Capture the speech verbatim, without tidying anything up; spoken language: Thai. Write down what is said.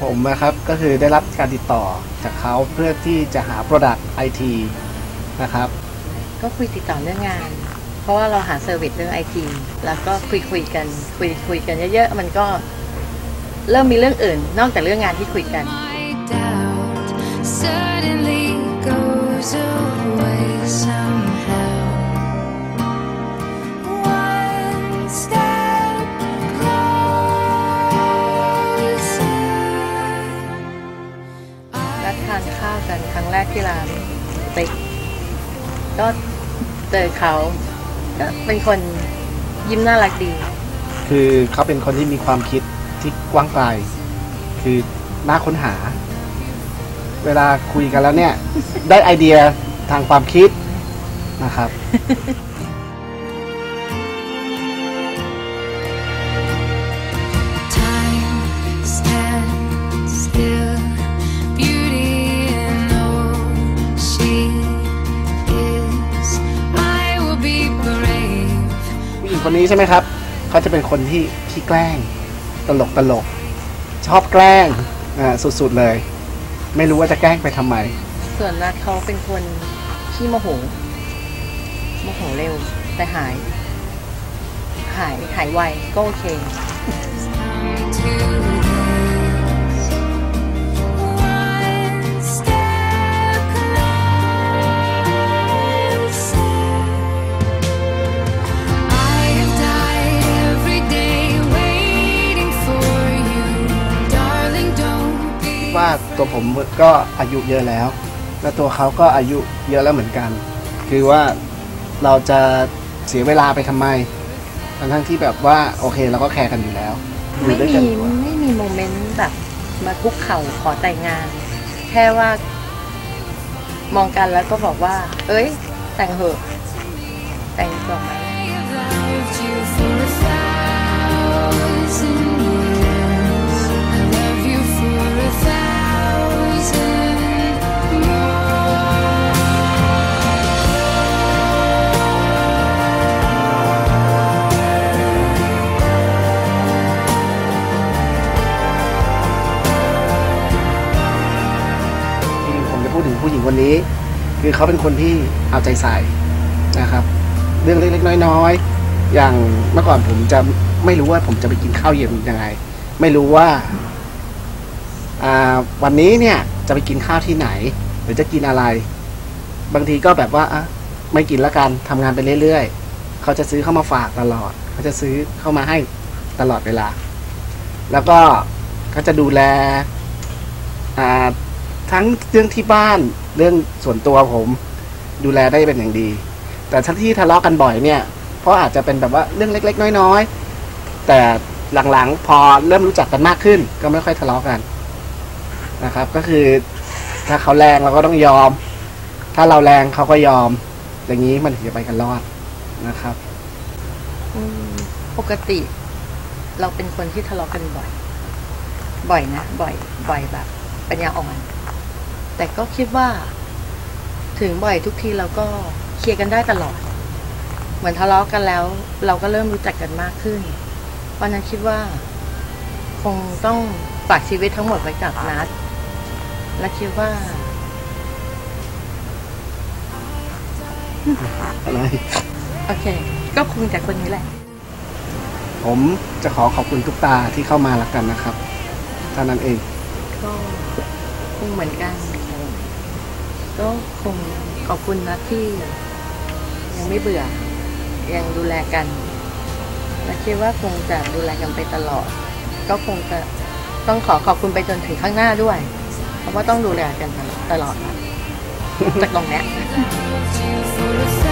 ผมนะครับก็คือได้รับการติดต่อจากเขาเพื่อที่จะหา Product ไอ ที นะครับก็คุยติดต่อเรื่องงานเพราะว่าเราหาเซอร์วิสเรื่อง ไอ ที แล้วก็คุยคุยกันคุยคุยกันเยอะๆมันก็เริ่มมีเรื่องอื่นนอกจากเรื่องงานที่คุยกันนัดทานข้าวกันครั้งแรกที่ร้านติ๊กก็เจอเขาก็เป็นคนยิ้มน่ารักดีคือเขาเป็นคนที่มีความคิดที่กว้างไกลคือน่าค้นหาเวลาคุยกันแล้วเนี่ยได้ไอเดียทางความคิดนะครับผู้หญิงคนนี้ใช่ไหมครับเขาจะเป็นคนที่ขี้แกล้งตลกตลกชอบแกล้งอ่าสุดๆเลยไม่รู้ว่าจะแกล้งไปทำไมส่วนนัดเขาเป็นคนขี้โมโหโมโหเร็วแต่หายหายหายไวก็โอเคว่าตัวผมก็อายุเยอะแล้วและตัวเขาก็อายุเยอะแล้วเหมือนกันคือว่าเราจะเสียเวลาไปทำไมทั้งที่แบบว่าโอเคเราก็แคร์กันอยู่แล้วไม่มีไม่มีโมเมนต์แบบมาคุกเข่าขอแต่งงานแค่ว่ามองกันแล้วก็บอกว่าเอ้ยแต่งเหอะแต่งก่อนไหมพูดถึงผู้หญิงคนนี้คือเขาเป็นคนที่เอาใจใส่นะครับเรื่องเล็กๆน้อยๆอย่างเมื่อก่อนผมจะไม่รู้ว่าผมจะไปกินข้าวเย็นยังไงไม่รู้ว่าวันนี้เนี่ยจะไปกินข้าวที่ไหนหรือจะกินอะไรบางทีก็แบบว่าอ่ะไม่กินละกันทำงานไปเรื่อยๆเขาจะซื้อเข้ามาฝากตลอดเขาจะซื้อเข้ามาให้ตลอดเวลาแล้วก็เขาจะดูแลอ่าทั้งเรื่องที่บ้านเรื่องส่วนตัวผมดูแลได้เป็นอย่างดีแต่ทั้งที่ทะเลาะกันบ่อยเนี่ยเพราะอาจจะเป็นแบบว่าเรื่องเล็กๆน้อยๆแต่หลังๆพอเริ่มรู้จักกันมากขึ้นก็ไม่ค่อยทะเลาะกันนะครับก็คือถ้าเขาแรงเราก็ต้องยอมถ้าเราแรงเขาก็ยอมอย่างนี้มันถึงจะไปกันรอดนะครับปกติเราเป็นคนที่ทะเลาะกันบ่อยบ่อยนะบ่อยบ่อยแบบปัญญาอ่อนแต่ก็คิดว่าถึงบ่อยทุกทีเราก็เคลียร์กันได้ตลอดเหมือนทะเลาะกันแล้วเราก็เริ่มรู้จักกันมากขึ้นเพราะนั้นคิดว่าคงต้องฝากชีวิตทั้งหมดไว้กับนัทและคิดว่าอะไรโอเคก็คงจากคนนี้แหละผมจะขอขอบคุณทุกตาที่เข้ามาละกันนะครับเท่านั้นเองก็คงเหมือนกันก็คงขอบคุณนะที่ยังไม่เบื่อยังดูแลกันและคิดว่าคงจะดูแลกันไปตลอดก็คงจะต้องขอขอบคุณไปจนถึงข้างหน้าด้วยเพราะว่าต้องดูแลกันตลอดจากตรงเนี้ย